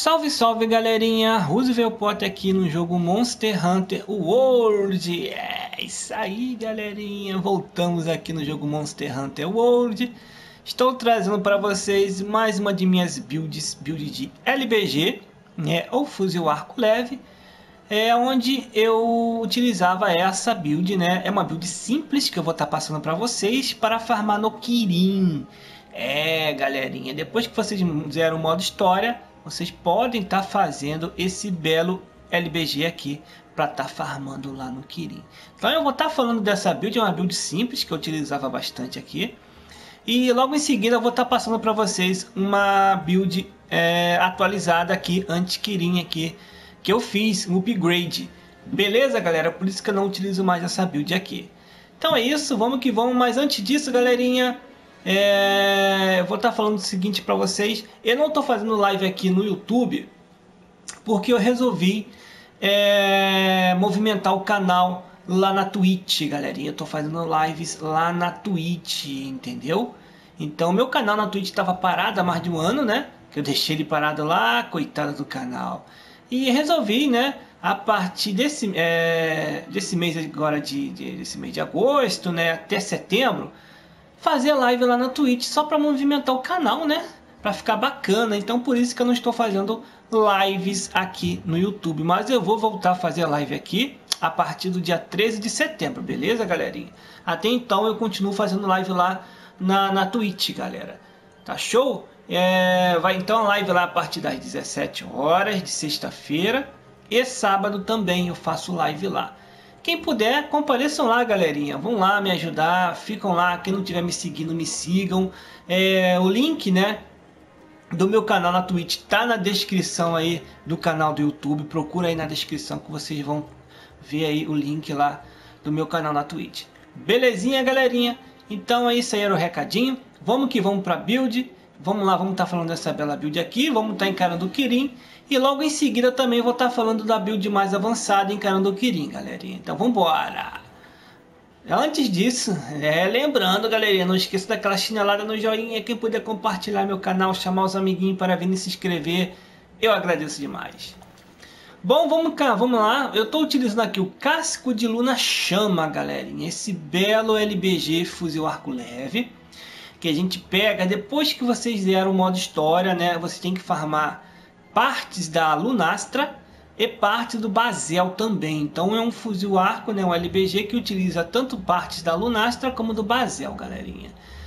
Salve, salve galerinha, Roosevelt Potter aqui no jogo Monster Hunter World. É isso aí galerinha, voltamos aqui no jogo Monster Hunter World. Estou trazendo para vocês mais uma de minhas builds de LBG, né, ou fuzil arco leve. Onde eu utilizava essa build, né? É uma build simples que eu vou estar passando para vocês para farmar no Kirin. Galerinha, depois que vocês fizeram o modo história, vocês podem estar fazendo esse belo LBG aqui para estar farmando lá no Kirin. Então eu vou estar falando dessa build, é uma build simples que eu utilizava bastante aqui. E logo em seguida eu vou estar passando para vocês uma build atualizada aqui, anti-Kirin aqui, que eu fiz um upgrade. Beleza, galera? Por isso que eu não utilizo mais essa build aqui. Então é isso, vamos que vamos. Mas antes disso, galerinha, eu vou estar falando o seguinte para vocês. Eu não estou fazendo live aqui no YouTube porque eu resolvi movimentar o canal lá na Twitch, galerinha. Eu estou fazendo lives lá na Twitch, entendeu? Então meu canal na Twitch estava parado há mais de um ano, né? Que eu deixei ele parado lá, coitado do canal. E resolvi, né, a partir desse mês agora desse mês de agosto, né, até setembro, fazer live lá na Twitch só para movimentar o canal, né, para ficar bacana. Então por isso que eu não estou fazendo lives aqui no YouTube, mas eu vou voltar a fazer live aqui a partir do dia 13 de setembro, beleza, galerinha? Até então eu continuo fazendo live lá na Twitch, galera. Tá show? Vai então a live lá a partir das 17 horas de sexta-feira e sábado também eu faço live lá. Quem puder, compareçam lá, galerinha. Vão lá me ajudar, ficam lá. Quem não estiver me seguindo, me sigam. O link, né, do meu canal na Twitch tá na descrição aí do canal do YouTube. Procura aí na descrição que vocês vão ver aí o link lá do meu canal na Twitch. Belezinha, galerinha? Então é isso aí, era o recadinho. Vamos que vamos para build. Vamos lá, vamos estar falando dessa bela build aqui, vamos estar encarando o Kirin. E logo em seguida também vou estar falando da build mais avançada encarando o Kirin, galerinha. Então vamos embora! Antes disso, lembrando, galerinha, não esqueça daquela chinelada no joinha. Quem puder compartilhar meu canal, chamar os amiguinhos para virem se inscrever, eu agradeço demais. Bom, vamos lá. Eu estou utilizando aqui o Casco de Luna Chama, galerinha. Esse belo LBG fuzil arco leve que a gente pega depois que vocês deram o modo história, né? Você tem que farmar partes da Lunastra e parte do Basel também. Então é um fuzil arco, né? Um LBG que utiliza tanto partes da Lunastra como do Basel, galerinha.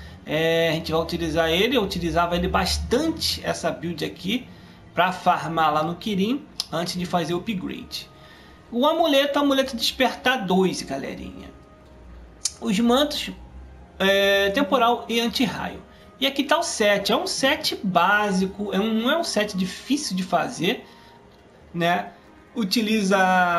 A gente vai utilizar ele. Eu utilizava ele bastante, essa build aqui, para farmar lá no Kirin antes de fazer o upgrade. O amuleto despertar 2, galerinha. Os mantos temporal e anti-raio. E aqui está o set. É um set básico, não é um set difícil de fazer, né? Utiliza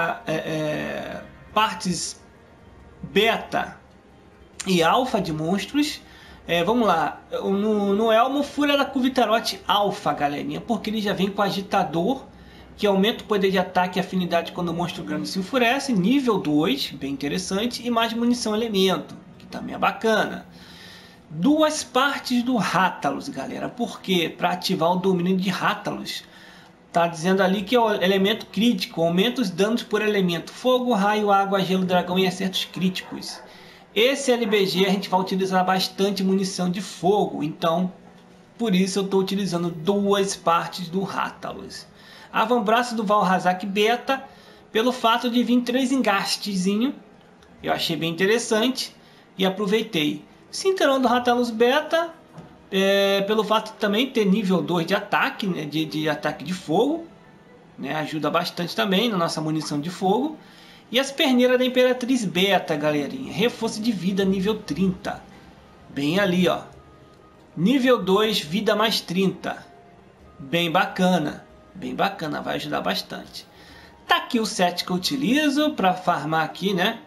partes beta e alfa de monstros. Vamos lá, no Elmo Fúria da Cuvitarote Alpha, galerinha, porque ele já vem com agitador, que aumenta o poder de ataque e afinidade quando o monstro grande se enfurece, nível 2, bem interessante, e mais munição elemento, também é bacana. Duas partes do Rathalos, galera. Por quê? Para ativar o domínio de Rathalos. Tá dizendo ali que é o elemento crítico. Aumenta os danos por elemento fogo, raio, água, gelo, dragão e acertos críticos. Esse LBG a gente vai utilizar bastante munição de fogo. Então, por isso eu estou utilizando duas partes do Rathalos. Avambraço do Valhazak Beta. Pelo fato de vir 3 engastezinho. Eu achei bem interessante. E aproveitei. Cinturão do Rathalos Beta, pelo fato de também ter nível 2 de ataque, né, de ataque de fogo, né, ajuda bastante também na nossa munição de fogo. E as perneiras da Imperatriz Beta, galerinha, reforço de vida nível 30, bem ali, ó, nível 2, vida mais 30, bem bacana, vai ajudar bastante. Tá aqui o set que eu utilizo para farmar aqui, né,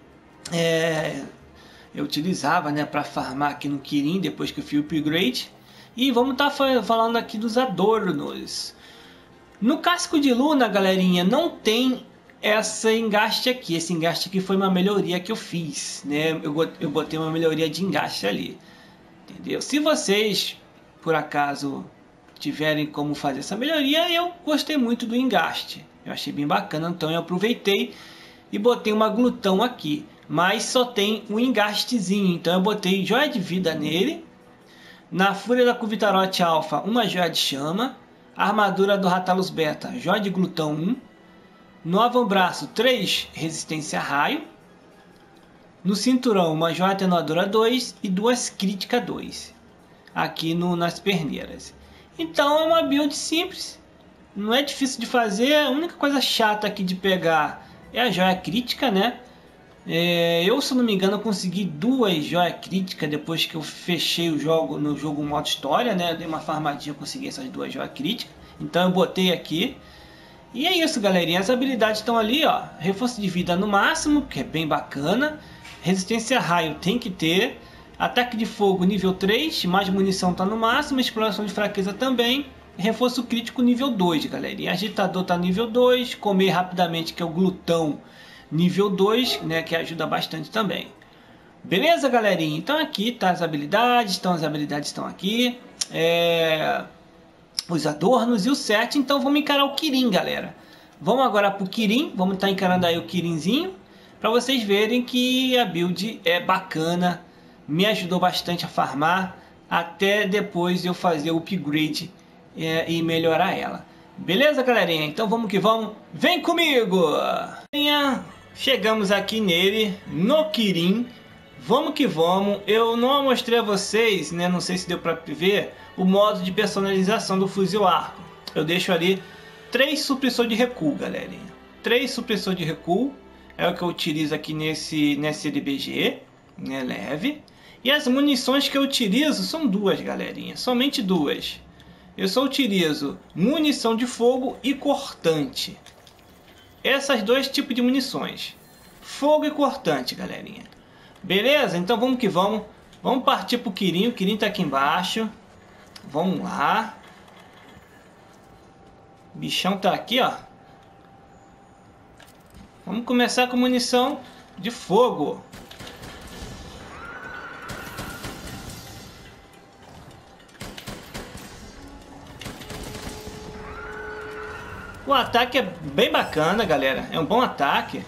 eu utilizava, né, para farmar aqui no Kirin depois que eu fiz o upgrade. E vamos estar falando aqui dos adornos. No Casco de Luna, galerinha, não tem esse engaste aqui. Esse engaste aqui foi uma melhoria que eu fiz, né? Eu botei uma melhoria de engaste ali, entendeu? Se vocês, por acaso, tiverem como fazer essa melhoria, eu gostei muito do engaste. Eu achei bem bacana, então eu aproveitei e botei uma glutão aqui. Mas só tem um engastezinho, então eu botei joia de vida nele. Na fúria da Cuvitarote Alpha, uma joia de chama. Armadura do Rathalos Beta, joia de glutão 1. No avambraço, 3 resistência a raio. No cinturão, uma joia atenuadora 2 e 2 crítica 2. Aqui nas perneiras. Então é uma build simples. Não é difícil de fazer. A única coisa chata aqui de pegar é a joia crítica, né? Eu, se não me engano, consegui 2 joias críticas depois que eu fechei o jogo no jogo modo história, né? Eu dei uma farmadinha, consegui essas 2 joias críticas. Então eu botei aqui. E é isso, galerinha. As habilidades estão ali, ó. Reforço de vida no máximo, que é bem bacana. Resistência a raio tem que ter. Ataque de fogo nível 3, mais munição está no máximo. Exploração de fraqueza também. Reforço crítico nível 2, galerinha. Agitador está nível 2. Comer rapidamente, que é o glutão nível 2, né, que ajuda bastante também. Beleza, galerinha? Então aqui tá as habilidades. Então as habilidades estão aqui. Os adornos e o set. Então vamos encarar o Kirin, galera. Vamos agora pro Kirin. Vamos estar encarando aí o Kirinzinho, para vocês verem que a build é bacana. Me ajudou bastante a farmar, até depois eu fazer o upgrade e melhorar ela. Beleza, galerinha? Então vamos que vamos. Vem comigo! Chegamos aqui nele, no Kirin. Vamos que vamos. Eu não mostrei a vocês, né? Não sei se deu para ver o modo de personalização do fuzil arco. Eu deixo ali 3 supressor de recuo, galerinha. 3 supressor de recuo é o que eu utilizo aqui nesse LBG, né, leve. E as munições que eu utilizo são 2, galerinha. Somente 2. Eu só utilizo munição de fogo e cortante. Essas 2 tipos de munições. Fogo e cortante, galerinha. Beleza? Então vamos que vamos. Vamos partir pro Kirin. O Kirin tá aqui embaixo. Vamos lá. O bichão tá aqui, ó. Vamos começar com munição de fogo. O ataque é bem bacana, galera. É um bom ataque.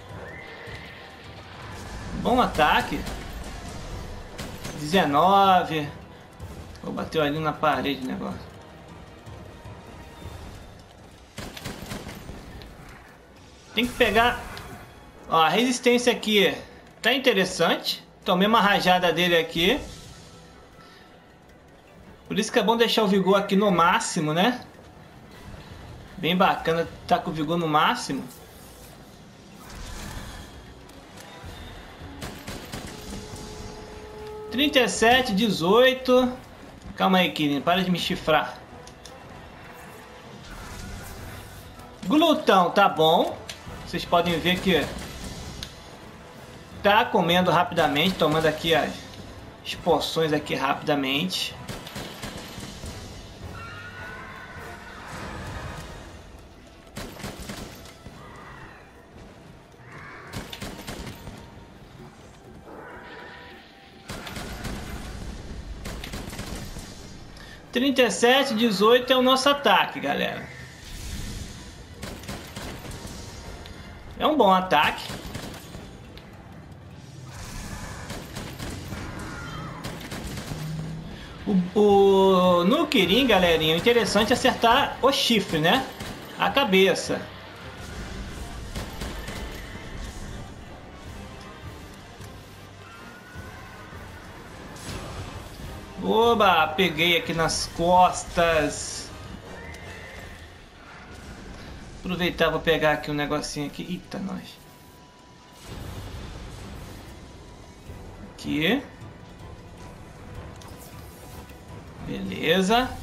Bom ataque. 19. Vou bater ali na parede o negócio. Tem que pegar. Ó, a resistência aqui tá interessante. Tomei uma rajada dele aqui. Por isso que é bom deixar o vigor aqui no máximo, né? Bem bacana, tá com o vigor no máximo. (37, 18). Calma aí, Kirin, para de me chifrar. Glutão tá bom. Vocês podem ver que tá comendo rapidamente, tomando aqui as poções aqui rapidamente. (37, 18) é o nosso ataque, galera. É um bom ataque. No Kirin, galerinha, o interessante é acertar o chifre, né? A cabeça. Oba, peguei aqui nas costas. Aproveitar, vou pegar aqui um negocinho aqui. Eita, nós. Aqui. Beleza.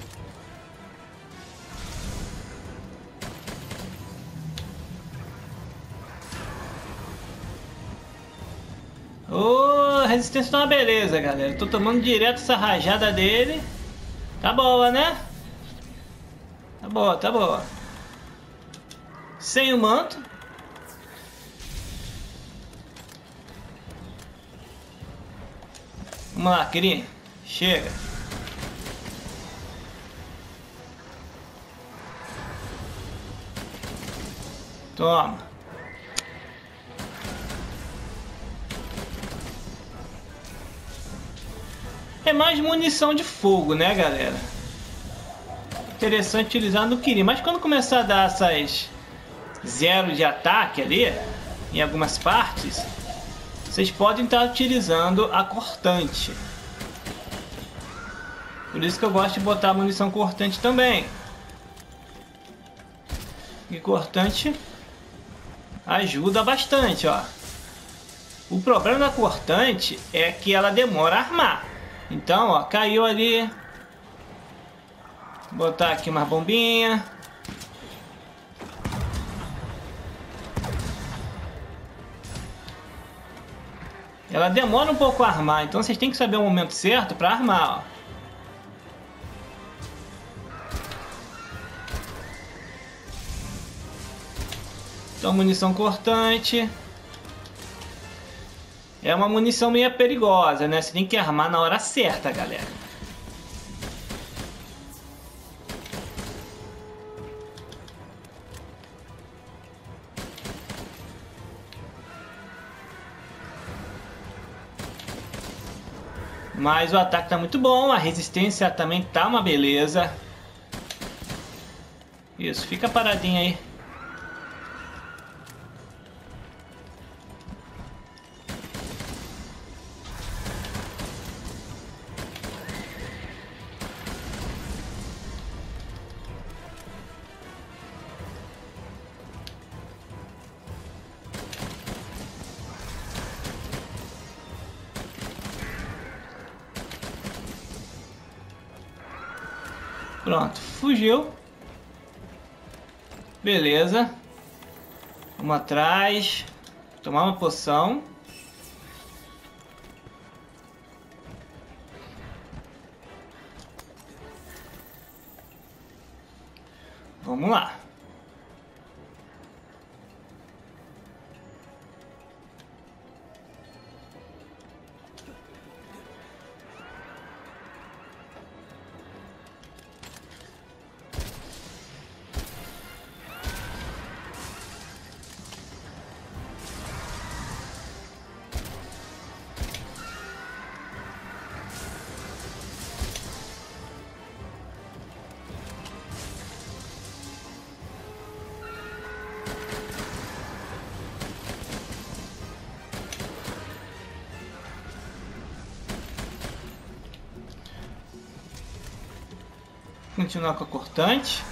Ô, resistência tá uma beleza, galera. Tô tomando direto essa rajada dele. Tá boa, né? Tá boa, tá boa. Sem o manto. Vamos lá, Kirin. Chega. Toma. É mais munição de fogo, né, galera? Interessante utilizar no Kirin. Mas quando começar a dar essas 0 de ataque ali, em algumas partes, vocês podem estar utilizando a cortante. Por isso que eu gosto de botar a munição cortante também. E cortante ajuda bastante, ó. O problema da cortante é que ela demora a armar. Então, ó, caiu ali. Vou botar aqui uma bombinha. Ela demora um pouco a armar, então vocês têm que saber o momento certo para armar, ó. Então, munição cortante. É uma munição meio perigosa, né? Você tem que armar na hora certa, galera. Mas o ataque tá muito bom, a resistência também tá uma beleza. Isso, fica paradinho aí. Pronto, fugiu. Beleza. Vamos atrás. Tomar uma poção. Vamos lá. Continuar com a cortante.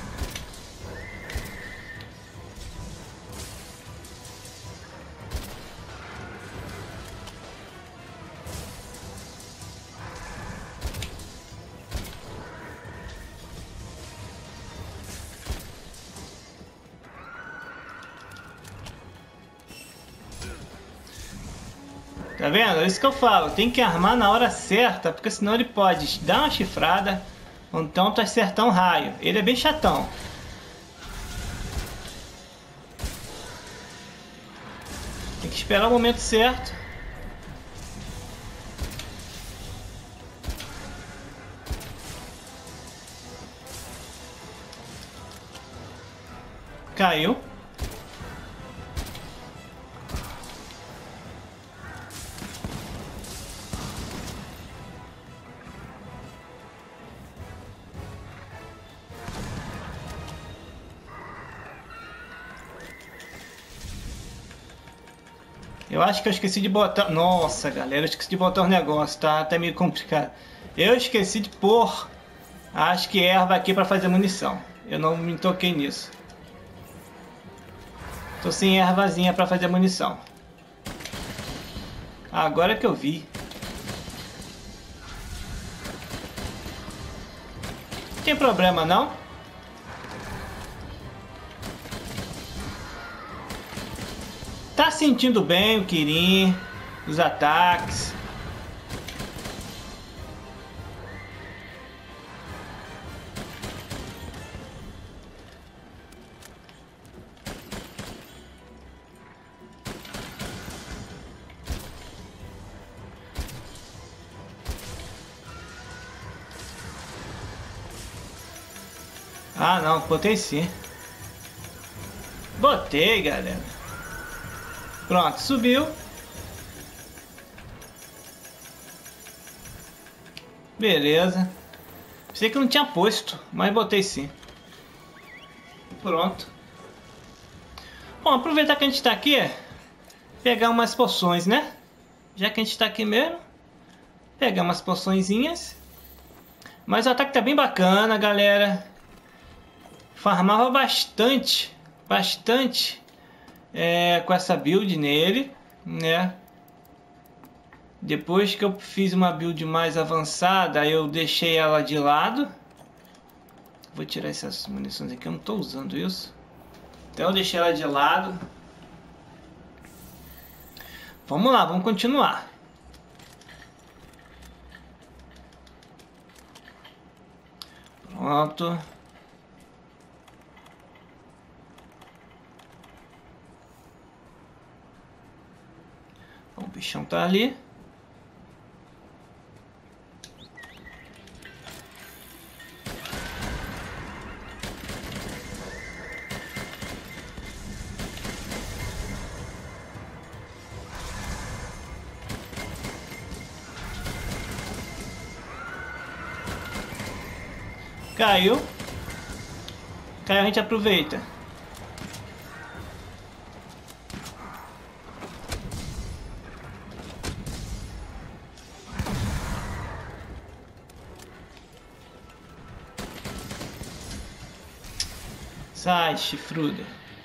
Tá vendo? É isso que eu falo. Tem que armar na hora certa, porque senão ele pode dar uma chifrada ou então tu acertar um raio. Ele é bem chatão. Tem que esperar o momento certo. Caiu. Eu acho que eu esqueci de botar... Nossa, galera, eu esqueci de botar os negócios, tá? Tá meio complicado. Eu esqueci de pôr, acho que erva aqui pra fazer munição. Eu não me toquei nisso. Tô sem ervazinha pra fazer munição. Agora que eu vi. Não tem problema, não? Tá sentindo bem o Kirin, os ataques. Ah, não, botei sim. Botei, galera. Pronto, subiu. Beleza. Pensei que não tinha posto, mas botei sim. Pronto. Bom, aproveitar que a gente tá aqui, pegar umas poções, né? Já que a gente tá aqui mesmo, pegar umas poçõezinhas. Mas o ataque tá bem bacana, galera. Farmava bastante com essa build nele, né? Depois que eu fiz uma build mais avançada, eu deixei ela de lado. Vou tirar essas munições aqui, eu não estou usando isso. Então eu deixei ela de lado. Vamos lá, vamos continuar. Pronto. O bichão tá ali. Caiu. Caiu, a gente aproveita. Sai, chifruda.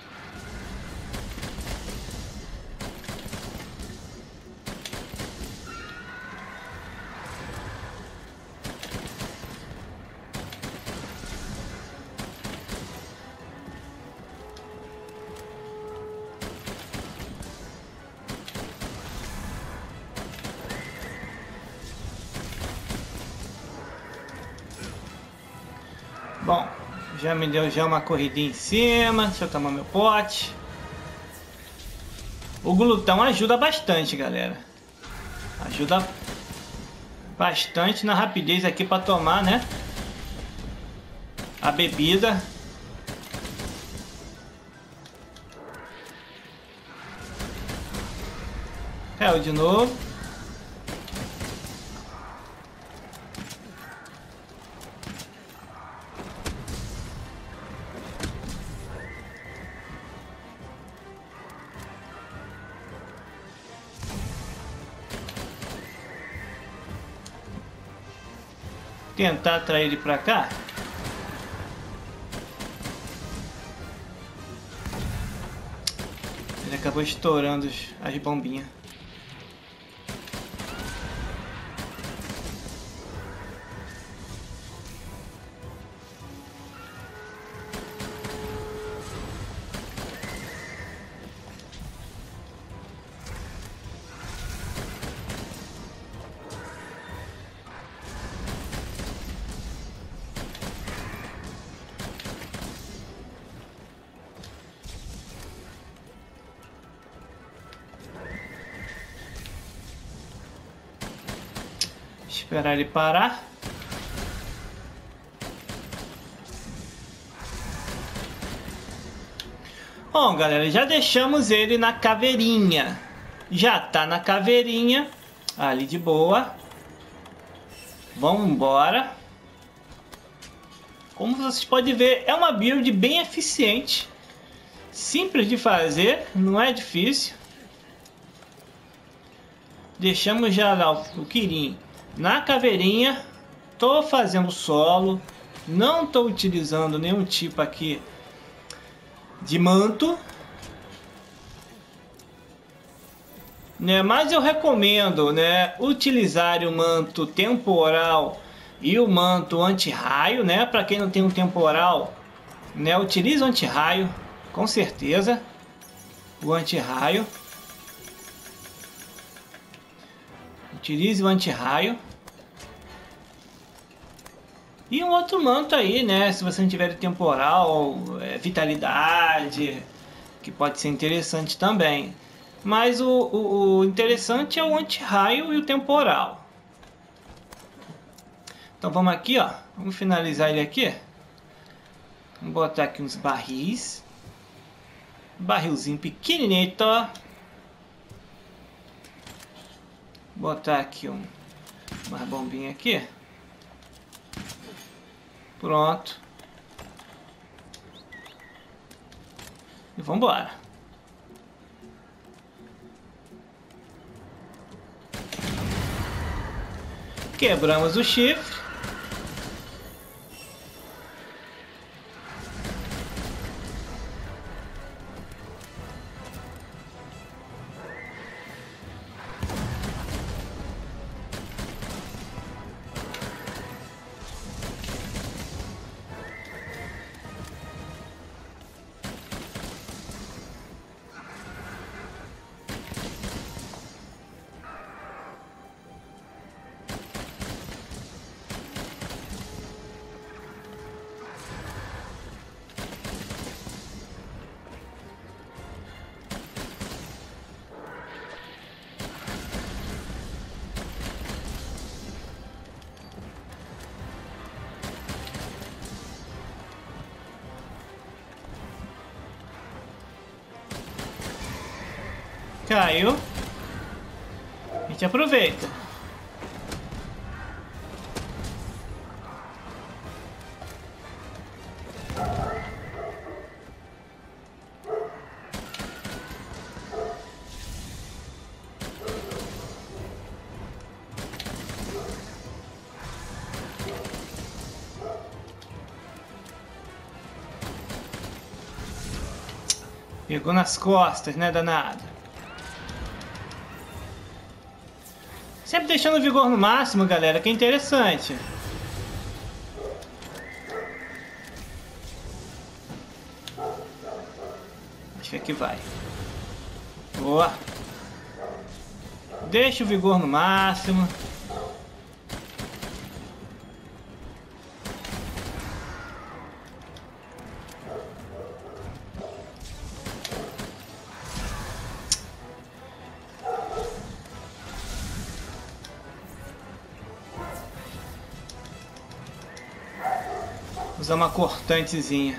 Bom, já me deu uma corridinha em cima. Deixa eu tomar meu pote. O glutão ajuda bastante, galera. Ajuda bastante na rapidez aqui para tomar, né? A bebida. Caiu de novo. Tentar atrair ele pra cá. Ele acabou estourando as bombinhas. Esperar ele parar. Bom, galera, já deixamos ele na caveirinha. Já tá na caveirinha, ali de boa. Vamos embora. Como vocês podem ver, é uma build bem eficiente. Simples de fazer, não é difícil. Deixamos já lá o Kirin na caveirinha. Tô fazendo solo. Não tô utilizando nenhum tipo aqui de manto, né? Mas eu recomendo, né, utilizar o manto temporal e o manto anti-raio, né? Para quem não tem um temporal, né, utilize o anti-raio, com certeza. O anti-raio. Utilize o anti-raio. E um outro manto aí, né? Se você não tiver temporal, vitalidade, que pode ser interessante também. Mas o interessante é o anti-raio e o temporal. Então vamos aqui, ó. Vamos finalizar ele aqui. Vamos botar aqui uns barris. Barrilzinho pequenininho. Botar aqui uma bombinha aqui. Pronto. E vambora. Quebramos o chifre. Caiu. A gente aproveita. Pegou nas costas, né, danado? Sempre deixando o vigor no máximo, galera, que é interessante. Acho que aqui vai. Boa. Deixa o vigor no máximo. Usar uma cortantezinha.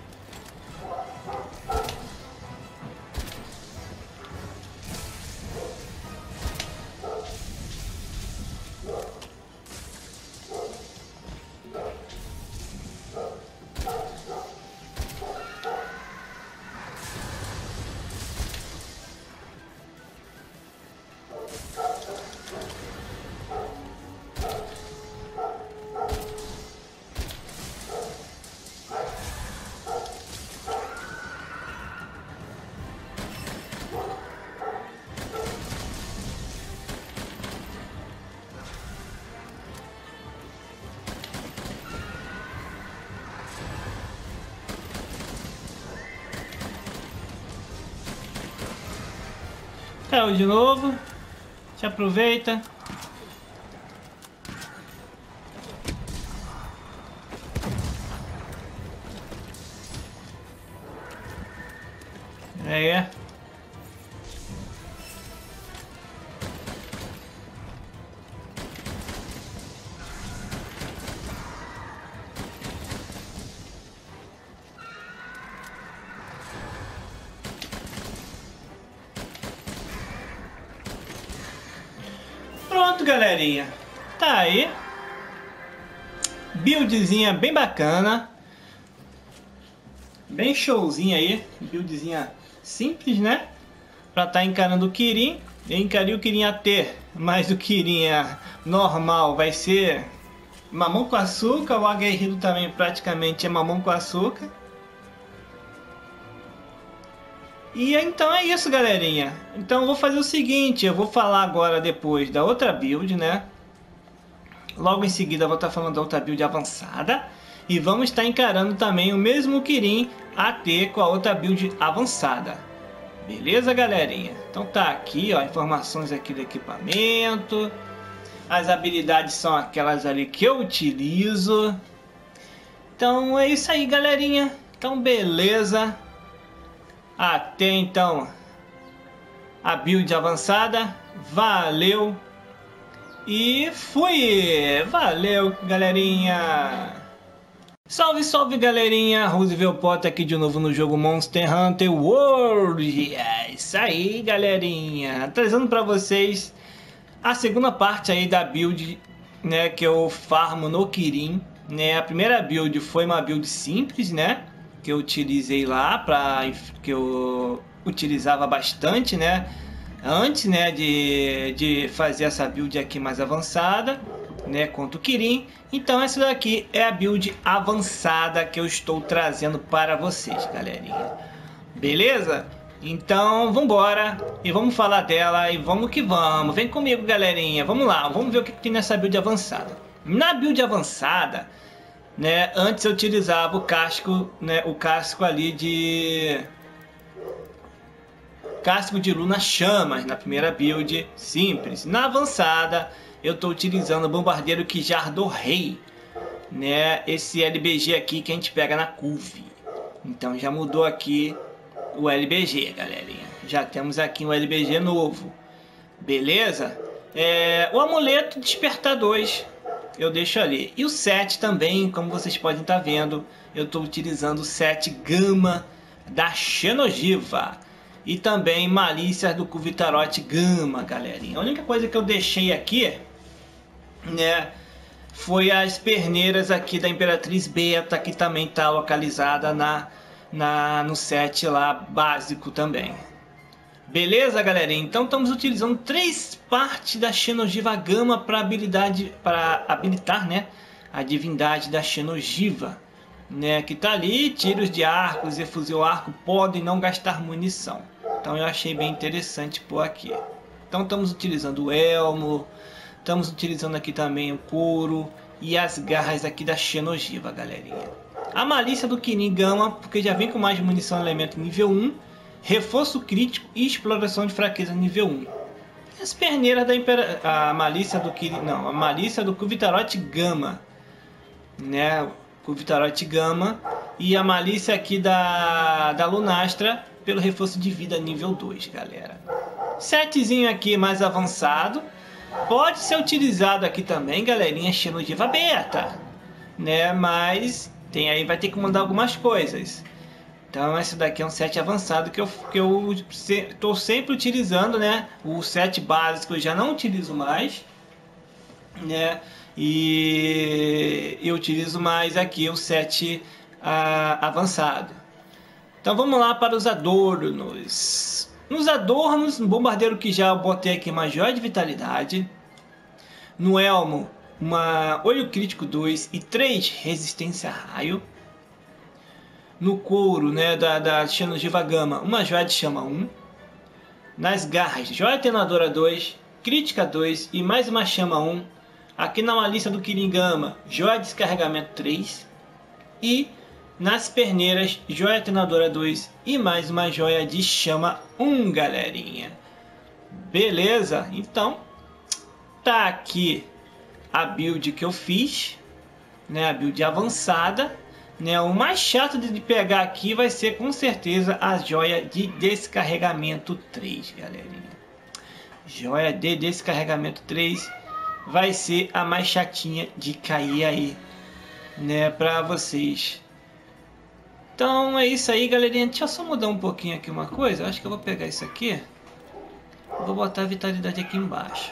Caiu de novo. A gente aproveita. É. Pronto, galerinha. Tá aí. Buildzinha bem bacana. Bem showzinha aí. Buildzinha simples, né? Pra tá encarando o Kirin. Eu encarei o Kirin AT, mas o Kirin normal vai ser mamão com açúcar. O aguerrido também praticamente é mamão com açúcar. E então é isso, galerinha. Então eu vou fazer o seguinte, eu vou falar agora depois da outra build, né? Logo em seguida eu vou estar falando da outra build avançada. E vamos estar encarando também o mesmo Kirin AT com a outra build avançada. Beleza, galerinha? Então tá aqui, ó, informações aqui do equipamento. As habilidades são aquelas ali que eu utilizo. Então é isso aí, galerinha. Então beleza. Até então a build avançada. Valeu e fui! Valeu, galerinha! Salve, salve galerinha, Roosevelt Potter aqui de novo no jogo Monster Hunter World. É isso aí galerinha, trazendo pra vocês a segunda parte aí da build, né, que eu farmo no Kirin, né. A primeira build foi uma build simples, né, que eu utilizei lá, que eu utilizava bastante, né, antes, né, de fazer essa build aqui mais avançada, né, contra o Kirin. Então essa daqui é a build avançada que eu estou trazendo para vocês, galerinha. Beleza? Então vamos embora e vamos falar dela e vamos que vamos. Vem comigo, galerinha. Vamos lá, vamos ver o que tem nessa build avançada. Na build avançada, né, antes eu utilizava o casco, né, o casco ali de Luna Chamas na primeira build simples. Na avançada eu estou utilizando o bombardeiro Kijar do Rei, né, esse LBG aqui que a gente pega na Curve. Então já mudou aqui o LBG, galerinha. Já temos aqui um LBG novo, beleza? O amuleto Despertar 2 eu deixo ali. E o set também, como vocês podem estar vendo, eu estou utilizando o set Gama da Xenogiva. E também Malícias do Kuvitarote Gama, galerinha. A única coisa que eu deixei aqui, né, foi as perneiras aqui da Imperatriz Beta, que também está localizada no set lá básico também. Beleza, galerinha? Então estamos utilizando 3 partes da Xenogiva Gama para habilitar, né, a divindade da Xenogiva, né, que tá ali. Tiros de arcos e fuzil arco podem não gastar munição. Então eu achei bem interessante por aqui. Então estamos utilizando o elmo, estamos utilizando aqui também o couro e as garras aqui da Xenogiva, galerinha. A malícia do Kirin Gama, porque já vem com mais munição elemento nível 1, reforço crítico e exploração de fraqueza nível 1. E as perneiras a malícia do Kirin, não, a malícia do Kuvitarote Gama, né, Kuvitarote Gama, e a malícia aqui da Lunastra pelo reforço de vida nível 2, galera. Setzinho aqui mais avançado. Pode ser utilizado aqui também, galerinha, Xenogiva Beta, né? Mas vai ter que mudar algumas coisas. Então esse daqui é um set avançado que eu estou sempre utilizando, né? O set básico eu já não utilizo mais, né? E eu utilizo mais aqui o set avançado. Então vamos lá para os adornos. Nos adornos, no bombardeiro que já eu botei aqui uma joia de vitalidade. No elmo, uma olho crítico 2 e 3 resistência a raio. No couro, né, da Xenogiva Gama, uma joia de chama 1. Nas garras, joia atenuadora 2, crítica 2 e mais uma chama 1. Aqui na malícia do Kirin Gama, joia de descarregamento 3. E nas perneiras, joia atenuadora 2 e mais uma joia de chama 1, galerinha. Beleza? Então, tá aqui a build que eu fiz, né? A build avançada, né? O mais chato de pegar aqui vai ser com certeza a joia de descarregamento 3, galerinha. Joia de descarregamento 3 vai ser a mais chatinha de cair aí, né? Pra vocês. Então é isso aí, galerinha. Deixa eu só mudar um pouquinho aqui uma coisa. Eu acho que eu vou pegar isso aqui. Vou botar a vitalidade aqui embaixo.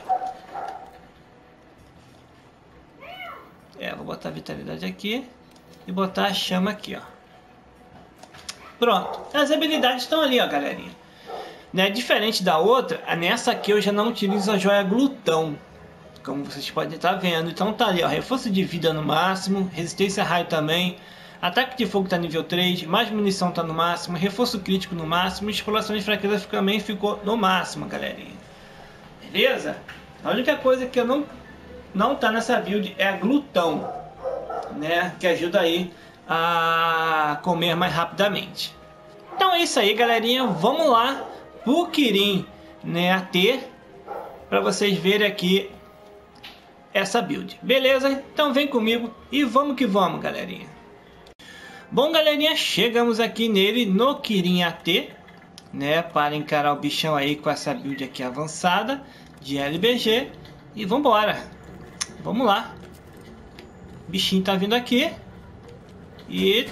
Vou botar a vitalidade aqui. E botar a chama aqui, ó. Pronto. As habilidades estão ali, ó, galerinha. Né? Diferente da outra, nessa aqui eu já não utilizo a joia glutão, como vocês podem estar vendo. Então tá ali, ó. Reforço de vida no máximo. Resistência a raio também. Ataque de fogo está nível 3, mais munição está no máximo, reforço crítico no máximo, exploração de fraqueza também ficou no máximo, galerinha. Beleza? A única coisa que eu não tá nessa build é a glutão, né? Que ajuda aí a comer mais rapidamente. Então é isso aí, galerinha. Vamos lá pro Kirin, né, AT, para vocês verem aqui essa build. Beleza? Então vem comigo e vamos que vamos, galerinha. Bom, galerinha, chegamos aqui nele no Kirin AT, né, para encarar o bichão aí com essa build aqui avançada de LBG. E vambora, vamos lá. O bichinho tá vindo aqui. E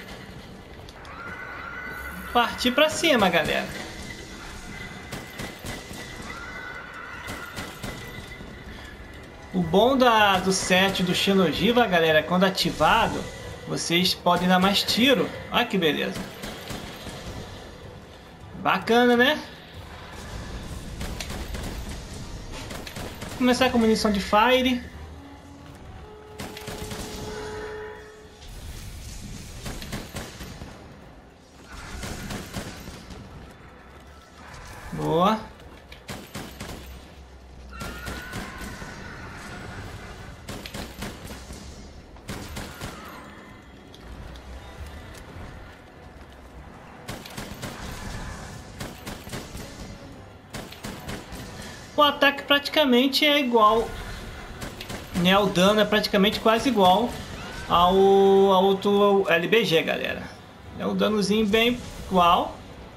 partir pra cima, galera. O bom do set do Shinojiva, galera, quando ativado, vocês podem dar mais tiro. Olha que beleza. Bacana, né? Vou começar com munição de Fire. Boa. O ataque praticamente é igual, né? O dano é praticamente quase igual ao outro LBG, galera. É um danozinho bem igual.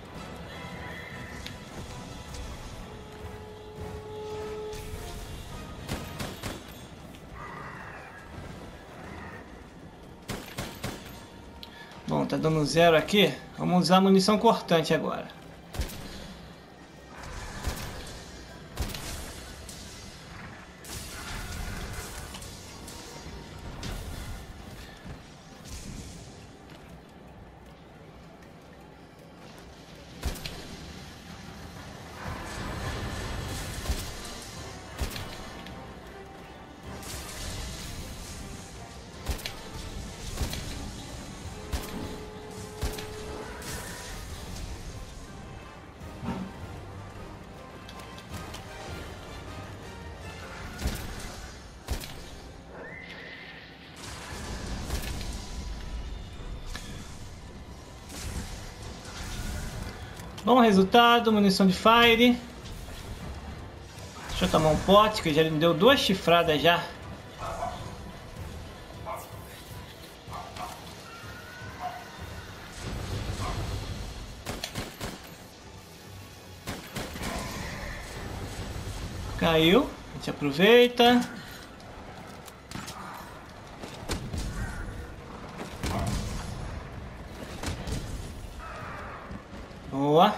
Bom, tá dando 0 aqui. Vamos usar munição cortante agora. Bom resultado, munição de Fire. Deixa eu tomar um pote, que já me deu 2 chifradas já. Caiu, a gente aproveita. Boa.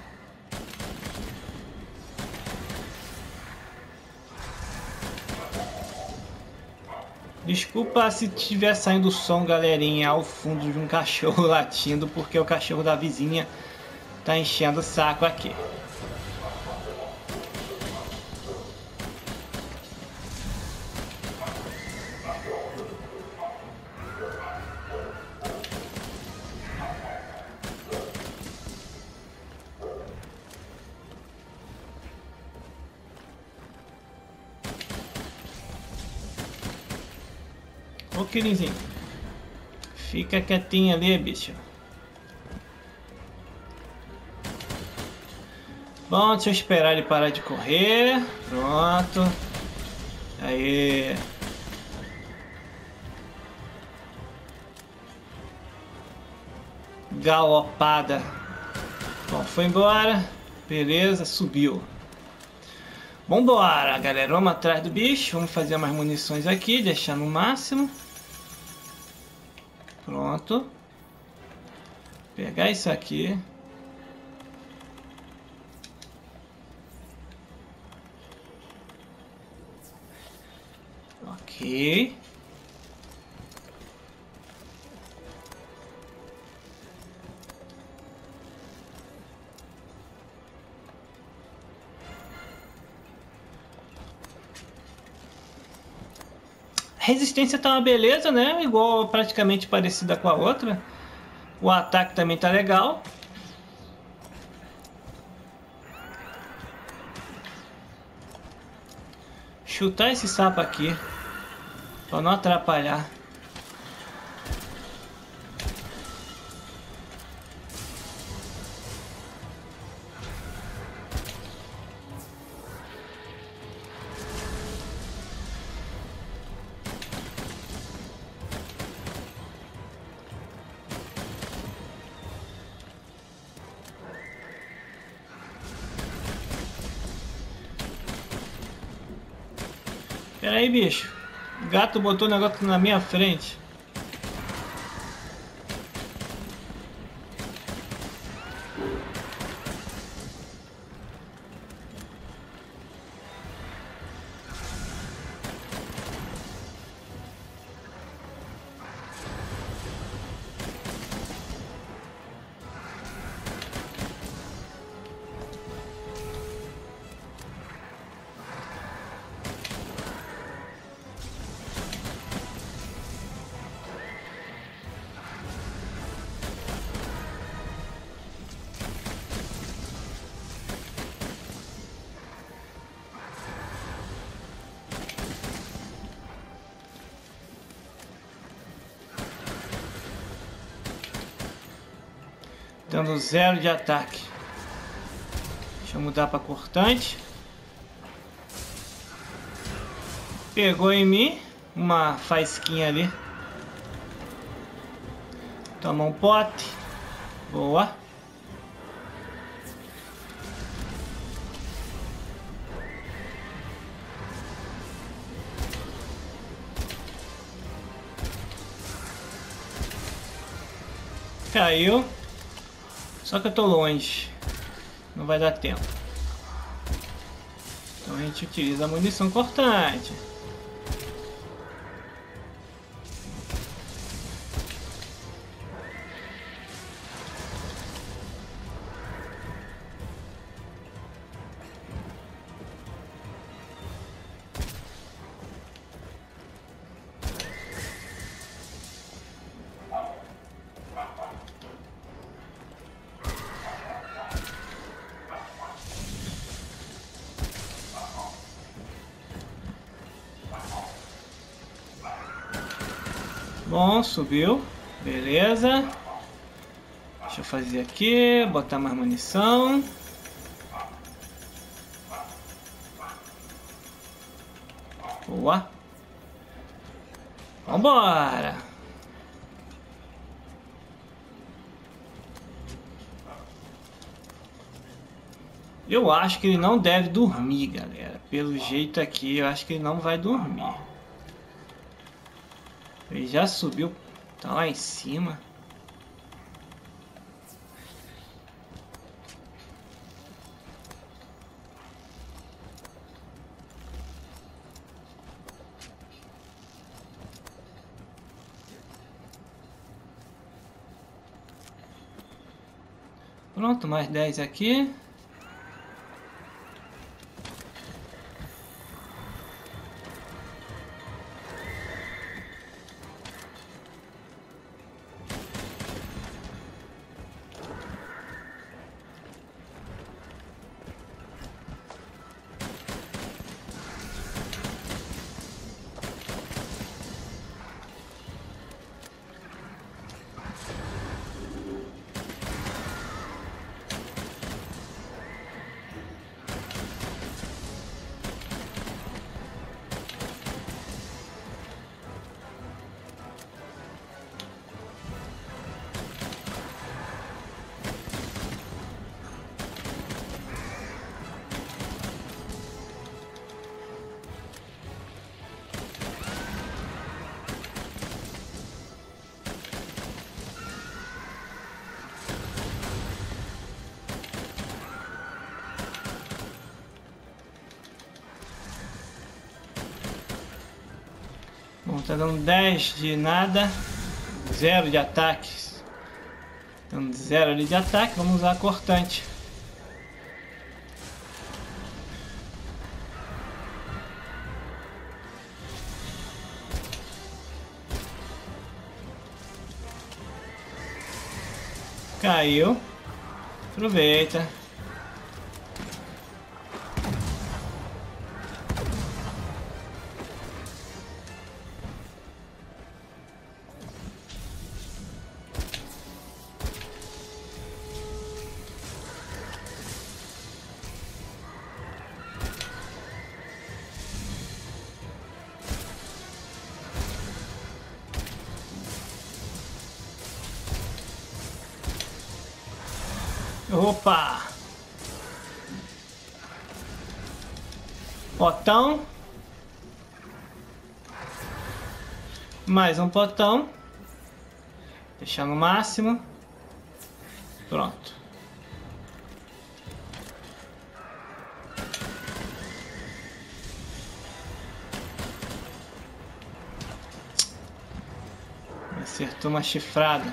Desculpa se estiver saindo som, galerinha, ao fundo de um cachorro latindo, porque o cachorro da vizinha tá enchendo o saco aqui. Ô, Kirinzinho, fica quietinho ali, bicho. Bom, deixa eu esperar ele parar de correr. Pronto. Aí. Galopada. Bom, foi embora. Beleza, subiu. Vambora, galera. Vamos atrás do bicho. Vamos fazer mais munições aqui. Deixar no máximo. Pronto. Pegar isso aqui. Ok. Resistência tá uma beleza, né? Igual, praticamente parecida com a outra. O ataque também tá legal. Chutar esse sapo aqui, para não atrapalhar. Pera aí, bicho. O gato botou o negócio na minha frente. Dando 0 de ataque. Deixa eu mudar para cortante. Pegou em mim. Uma faísquinha ali. Toma um pote. Boa. Caiu. Só que eu tô longe. Não vai dar tempo. Então a gente utiliza a munição cortante. Bom, subiu. Beleza. Deixa eu fazer aqui. Botar mais munição. Boa. Vambora. Eu acho que ele não deve dormir, galera. Pelo jeito aqui, eu acho que ele não vai dormir. Ele já subiu, tá lá em cima. Pronto, mais 10 aqui. Bom, tá dando 10 de nada, 0 de ataques. Dando 0 ali de ataque, vamos usar a cortante. Caiu. Aproveita. Opa! Potão. Mais um potão. Deixar no máximo. Pronto. Acertou uma chifrada.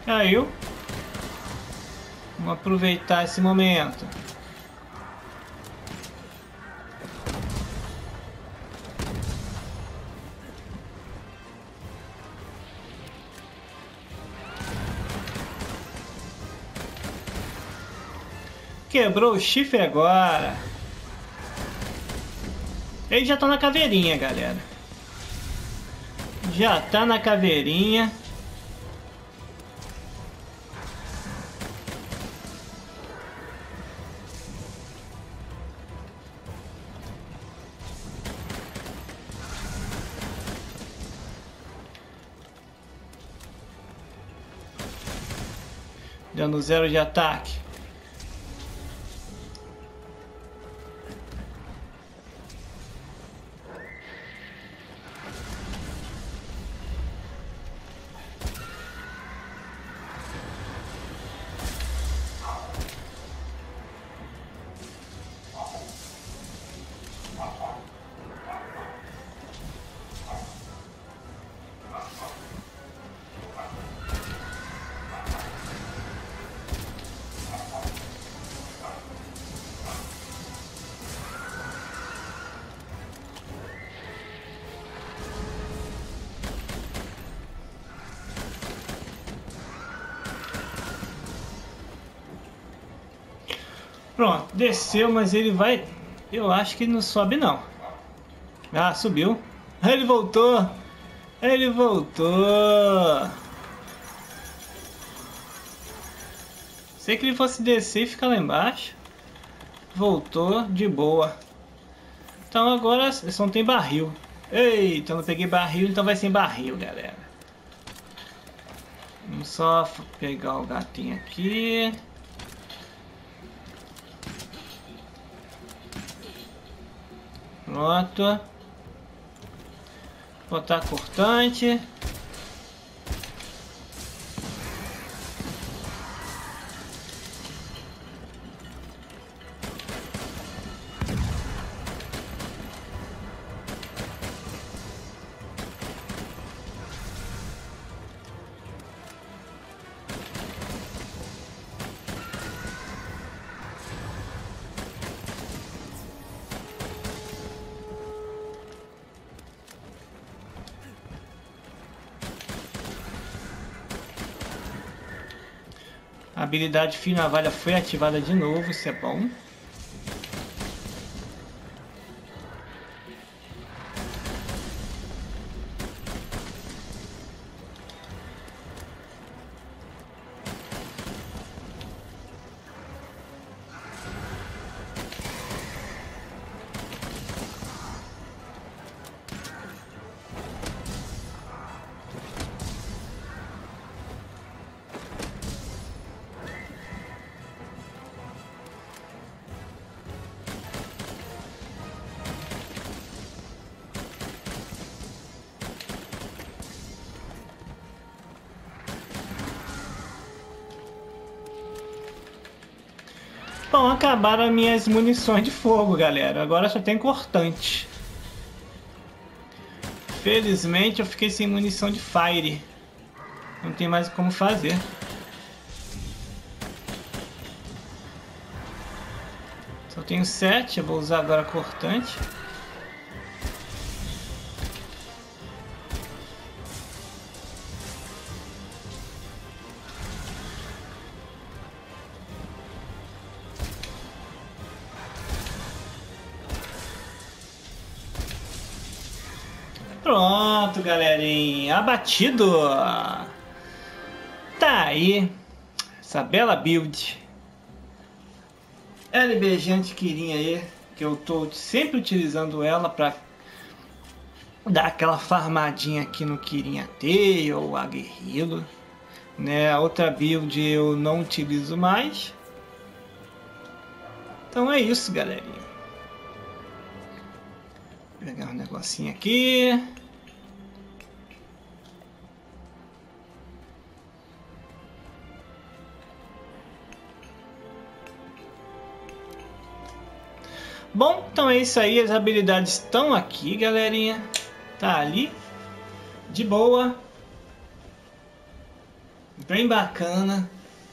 Caiu. Vamos aproveitar esse momento. Quebrou o chifre agora. Ele já tá na caveirinha, galera. Já tá na caveirinha. Dando 0 de ataque. Pronto, desceu, mas ele vai... Eu acho que ele não sobe, não. Ah, subiu. Ele voltou. Ele voltou. Sei que ele fosse descer e ficar lá embaixo. Voltou de boa. Então agora só não tem barril. Eita, eu não peguei barril, então vai sem barril, galera. Vamos só pegar o gatinho aqui. Pronto. Botar cortante. A habilidade Fio Navalha foi ativada de novo, isso é bom. Bom, acabaram as minhas munições de fogo, galera. Agora só tem cortante. Felizmente eu fiquei sem munição de fire. Não tem mais como fazer. Só tenho 7, eu vou usar agora cortante. Pronto, galerinha, abatido. Tá aí essa bela build LBG Antiquirinha aí, que eu tô sempre utilizando ela pra dar aquela farmadinha aqui no Quirinha T ou aguerrido, né? A outra build eu não utilizo mais. Então é isso, galerinha. Vou pegar um negocinho aqui. Bom, então é isso aí, as habilidades estão aqui, galerinha. Tá ali, de boa. Bem bacana.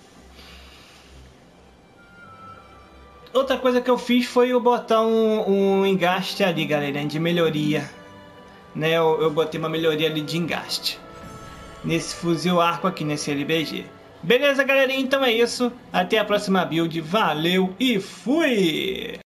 Outra coisa que eu fiz foi eu botar um engaste ali, galera, de melhoria. Né, eu botei uma melhoria ali de engaste nesse fuzil arco aqui, nesse LBG. Beleza, galerinha? Então é isso. Até a próxima build. Valeu e fui!